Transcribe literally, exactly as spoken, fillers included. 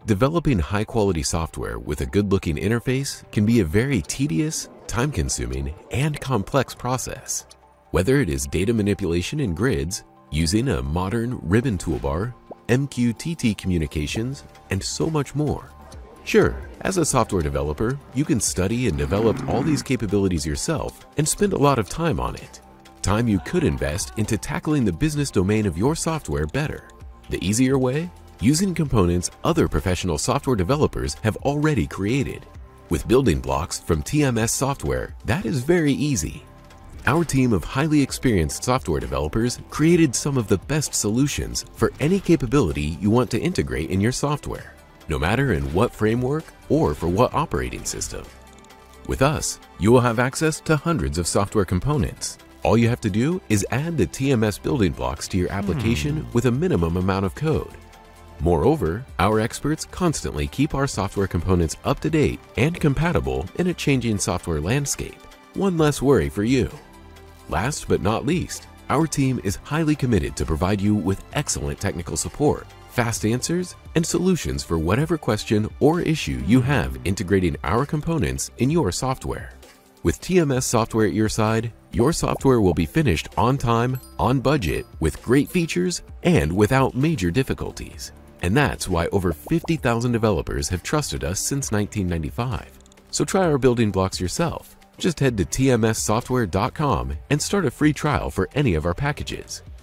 Developing high-quality software with a good-looking interface can be a very tedious, time-consuming, and complex process. Whether it is data manipulation in grids, using a modern ribbon toolbar, M Q T T communications, and so much more. Sure, as a software developer, you can study and develop all these capabilities yourself and spend a lot of time on it. Time you could invest into tackling the business domain of your software better. The easier way? Using components other professional software developers have already created. With building blocks from T M S software, that is very easy. Our team of highly experienced software developers created some of the best solutions for any capability you want to integrate in your software, no matter in what framework or for what operating system. With us, you will have access to hundreds of software components. All you have to do is add the T M S building blocks to your application hmm. with a minimum amount of code. Moreover, our experts constantly keep our software components up to date and compatible in a changing software landscape. One less worry for you. Last but not least, our team is highly committed to provide you with excellent technical support, fast answers, and solutions for whatever question or issue you have integrating our components in your software. With T M S software at your side, your software will be finished on time, on budget, with great features, and without major difficulties. And that's why over fifty thousand developers have trusted us since nineteen ninety-five. So try our building blocks yourself. Just head to T M S software dot com and start a free trial for any of our packages.